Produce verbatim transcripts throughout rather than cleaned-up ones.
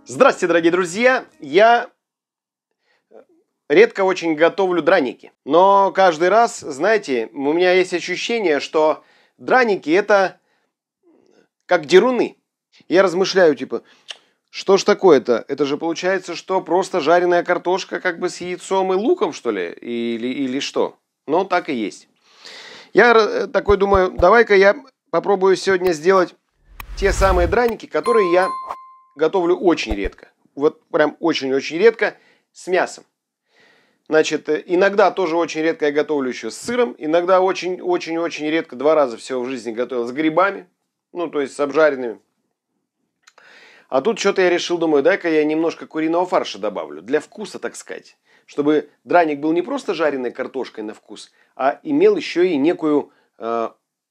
Здравствуйте, дорогие друзья! Я редко очень готовлю драники, но каждый раз, знаете, у меня есть ощущение, что драники это как деруны. Я размышляю, типа, что ж такое-то? Это же получается, что просто жареная картошка как бы с яйцом и луком, что ли? Или, или что? Ну, так и есть. Я такой думаю, давай-ка я попробую сегодня сделать те самые драники, которые я готовлю очень редко. Вот прям очень-очень редко с мясом. Значит, иногда тоже очень редко я готовлю еще с сыром. Иногда очень-очень-очень редко, два раза всего в жизни готовил с грибами. Ну, то есть с обжаренными. А тут что-то я решил, думаю, дай-ка я немножко куриного фарша добавлю. Для вкуса, так сказать. Чтобы драник был не просто жареной картошкой на вкус, а имел еще и некую... Э,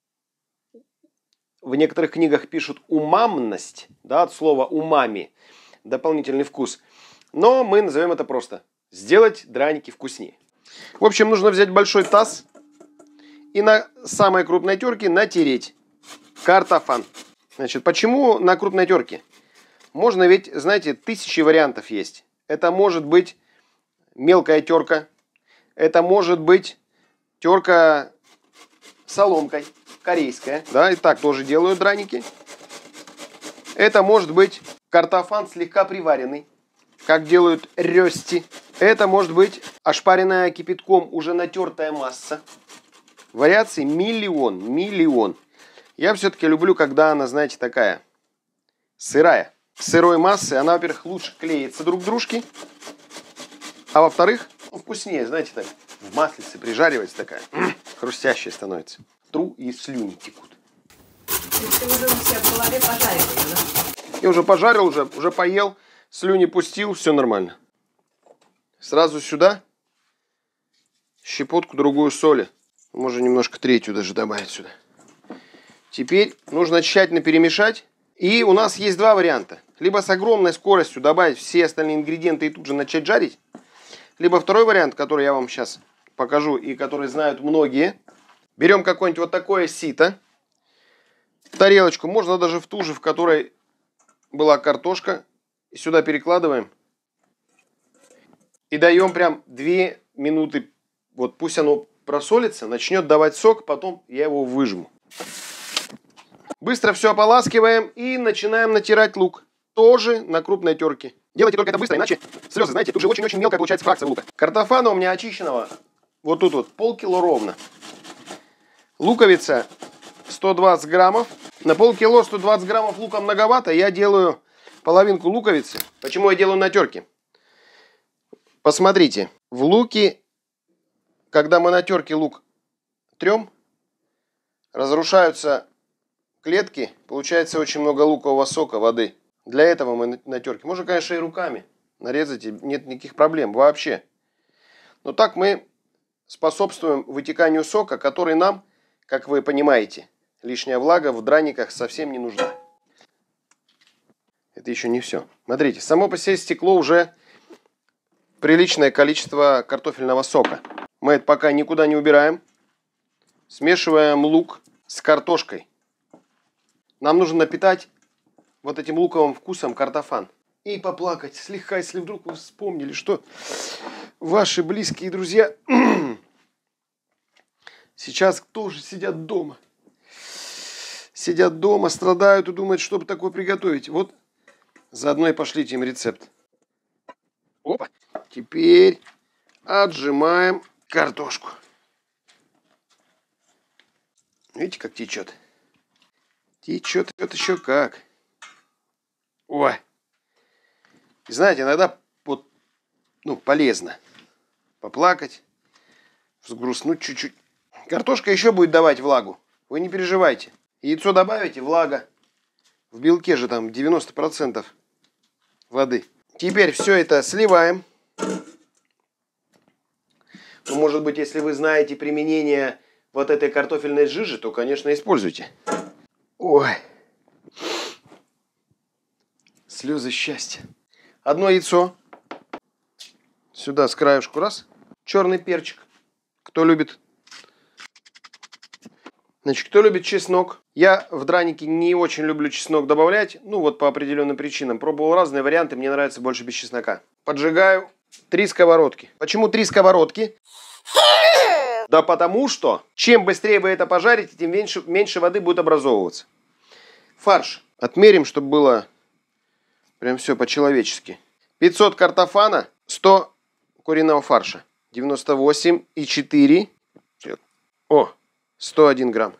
в некоторых книгах пишут умамность, да, от слова умами. Дополнительный вкус. Но мы назовем это просто сделать драники вкуснее. В общем, нужно взять большой таз и на самой крупной терке натереть картофан. Значит, почему на крупной терке? Можно ведь, знаете, тысячи вариантов есть. Это может быть мелкая терка. Это может быть терка соломкой, корейская. Да, и так тоже делают драники. Это может быть картофан слегка приваренный, как делают рёсти. Это может быть ошпаренная кипятком уже натертая масса. Вариаций миллион, миллион. Я все-таки люблю, когда она, знаете, такая сырая. Сырой массы она, во-первых, лучше клеится друг к дружке. А во-вторых, ну, вкуснее, знаете, так в маслице прижаривается такая. Хрустящая становится. Тру и слюни текут. Ты уже у себя в голове пожарил ее, да? Я уже пожарил, уже, уже поел, слюни пустил, все нормально. Сразу сюда щепотку другую соли. Можно немножко третью даже добавить сюда. Теперь нужно тщательно перемешать. И у нас есть два варианта. Либо с огромной скоростью добавить все остальные ингредиенты и тут же начать жарить. Либо второй вариант, который я вам сейчас покажу и который знают многие. Берем какое-нибудь вот такое сито. Тарелочку, можно даже в ту же, в которой была картошка. И сюда перекладываем. И даем прям две минуты. Вот пусть оно просолится, начнет давать сок, потом я его выжму. Быстро все ополаскиваем и начинаем натирать лук. Тоже на крупной терке. Делайте только это быстро, иначе слезы, знаете, тут же очень-очень мелкая получается фракция лука. Картофана у меня очищенного вот тут вот полкило ровно. Луковица сто двадцать граммов. На полкило сто двадцать граммов лука многовато. Я делаю половинку луковицы. Почему я делаю на терке? Посмотрите, в луке, когда мы на терке лук трем, разрушаются клетки, получается очень много лукового сока, воды. Для этого мы на терке. Можно, конечно, и руками нарезать, нет никаких проблем вообще. Но так мы способствуем вытеканию сока, который нам, как вы понимаете, лишняя влага в драниках совсем не нужна. Это еще не все. Смотрите, само по себе стекло уже приличное количество картофельного сока. Мы это пока никуда не убираем. Смешиваем лук с картошкой. Нам нужно напитать вот этим луковым вкусом картофан. И поплакать слегка, если вдруг вы вспомнили, что ваши близкие друзья сейчас тоже сидят дома. Сидят дома, страдают и думают, что бы такое приготовить. Вот заодно и пошлите им рецепт. Опа. Теперь отжимаем картошку. Видите, как течет? Течет это еще как. Ой. И знаете, иногда вот, ну, полезно поплакать, взгрустнуть чуть-чуть. Картошка еще будет давать влагу. Вы не переживайте. Яйцо добавите, влага. В белке же там девяносто процентов воды. Теперь все это сливаем. Ну, может быть, если вы знаете применение вот этой картофельной жижи, то, конечно, используйте. Ой. Слезы счастья. Одно яйцо. Сюда с краешку раз. Черный перчик. Кто любит. Значит, кто любит чеснок? Я в драники не очень люблю чеснок добавлять. Ну, вот по определенным причинам. Пробовал разные варианты, мне нравится больше без чеснока. Поджигаю три сковородки. Почему три сковородки? Да потому что, чем быстрее вы это пожарите, тем меньше, меньше воды будет образовываться. Фарш. Отмерим, чтобы было прям все по-человечески. пятьсот картофана, сто куриного фарша. девяносто восемь и четыре. О, сто один грамм.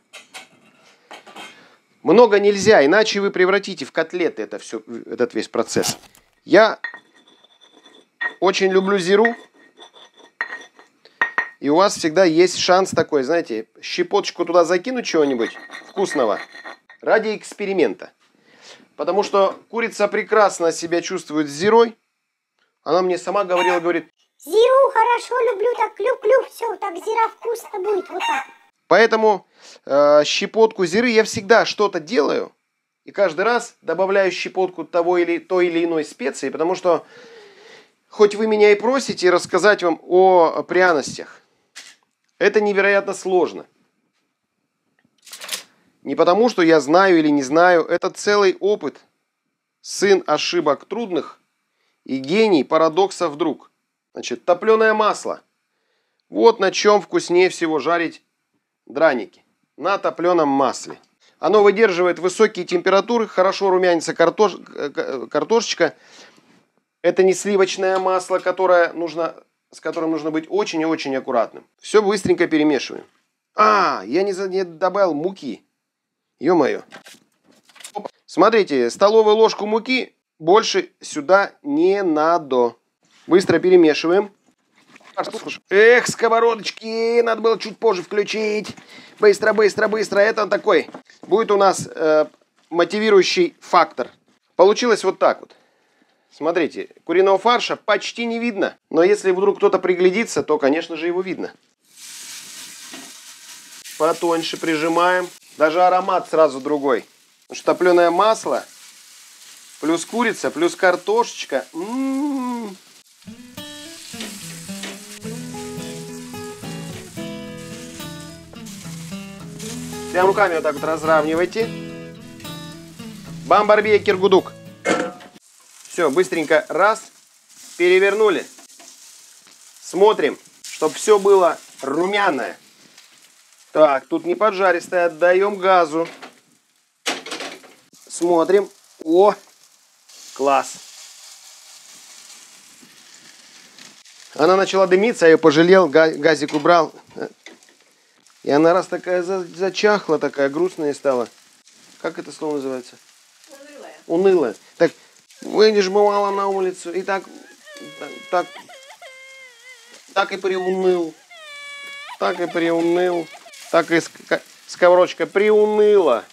Много нельзя, иначе вы превратите в котлеты это все, этот весь процесс. Я очень люблю зиру. И у вас всегда есть шанс такой, знаете, щепоточку туда закинуть чего-нибудь вкусного ради эксперимента. Потому что курица прекрасно себя чувствует с зирой. Она мне сама говорила, говорит... Зиру хорошо люблю, так люблю, все, так зира вкусно будет, вот так. Поэтому э, щепотку зиры я всегда что-то делаю. И каждый раз добавляю щепотку того или, той или иной специи. Потому что хоть вы меня и просите рассказать вам о пряностях, это невероятно сложно. Не потому, что я знаю или не знаю. Это целый опыт. Сын ошибок трудных и гений парадоксов вдруг. Значит, топленое масло. Вот на чем вкуснее всего жарить драники. На топленом масле. Оно выдерживает высокие температуры, хорошо румянится картош... картошечка. Это не сливочное масло, которое нужно... с которым нужно быть очень и очень аккуратным. Все быстренько перемешиваем. А, я не, за... не добавил муки. Ё-моё. Смотрите, столовую ложку муки больше сюда не надо. Быстро перемешиваем. Эх, сковородочки, надо было чуть позже включить. Быстро, быстро, быстро. Это такой, будет у нас э, мотивирующий фактор. Получилось вот так вот. Смотрите, куриного фарша почти не видно. Но если вдруг кто-то приглядится, то, конечно же, его видно. Потоньше прижимаем. Даже аромат сразу другой. Потому что топленое масло, плюс курица, плюс картошечка. М-м-м. Прям руками вот так вот разравнивайте. Бамбарбия киргудук. Все, быстренько раз, перевернули. Смотрим, чтобы все было румяное. Так, тут не поджаристое, отдаем газу. Смотрим. О, класс. Она начала дымиться, я ее пожалел, газик убрал. И она раз такая зачахла, такая грустная стала. Как это слово называется? Унылая. Унылая. Так, выйдешь бывало на улицу и так, так, так и приуныл. Так и приуныл. Так и сковородочка приуныла.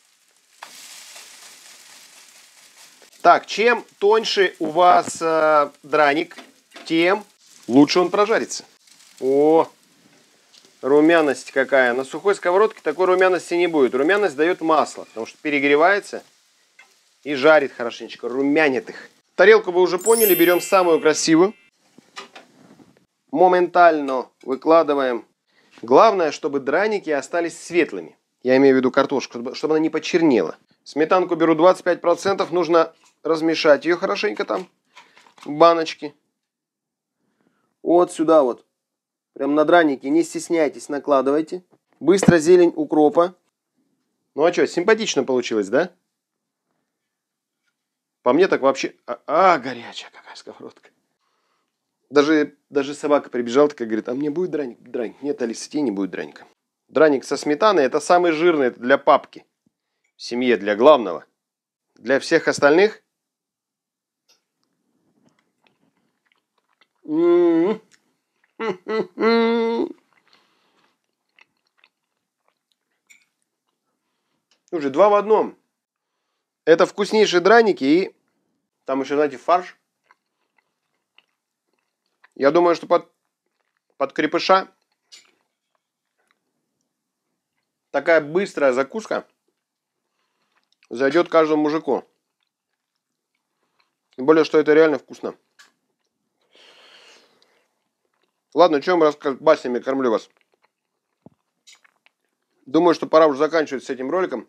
Так, чем тоньше у вас э, драник, тем лучше он прожарится. О, румяность какая. На сухой сковородке такой румяности не будет. Румяность дает масло, потому что перегревается и жарит хорошенечко, румянит их. Тарелку вы уже поняли, берем самую красивую. Моментально выкладываем. Главное, чтобы драники остались светлыми. Я имею в виду картошку, чтобы она не почернела. Сметанку беру двадцать пять процентов. Нужно размешать ее хорошенько там в баночке. Вот сюда вот. Прям на драники. Не стесняйтесь, накладывайте. Быстро зелень укропа. Ну а что, симпатично получилось, да? По мне так вообще... А, а горячая какая сковородка. Даже, даже собака прибежала, такая говорит, а мне будет драник? Драник. Нет, Алиса, тебе не будет драника. Драник со сметаной это самый жирный, это для папки. В семье, для главного. Для всех остальных... М-м-м. Слушай, два в одном. Это вкуснейшие драники и там еще, знаете, фарш. Я думаю, что под, под крепыша такая быстрая закуска зайдет каждому мужику. Тем более, что это реально вкусно. Ладно, что я вам рассказывать, баснями кормлю вас. Думаю, что пора уже заканчивать с этим роликом.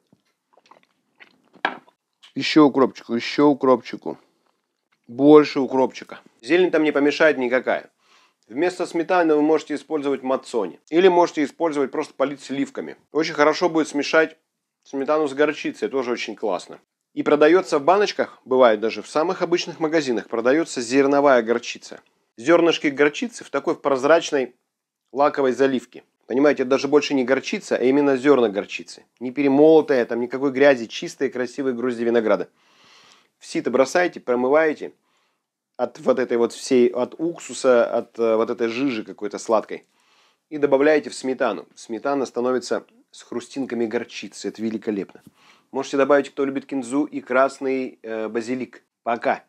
Еще укропчику, еще укропчику. Больше укропчика. Зелень там не помешает никакая. Вместо сметаны вы можете использовать мацони. Или можете использовать, просто полить сливками. Очень хорошо будет смешать сметану с горчицей. Тоже очень классно. И продается в баночках, бывает даже в самых обычных магазинах, продается зерновая горчица. Зернышки горчицы в такой в прозрачной лаковой заливке. Понимаете, это даже больше не горчица, а именно зерна горчицы. Не перемолотая, там никакой грязи, чистые, красивые грозди винограда. В сито бросаете, промываете от вот этой вот всей, от уксуса, от э, вот этой жижи какой-то сладкой. И добавляете в сметану. Сметана становится с хрустинками горчицы. Это великолепно. Можете добавить, кто любит кинзу, и красный э, базилик. Пока.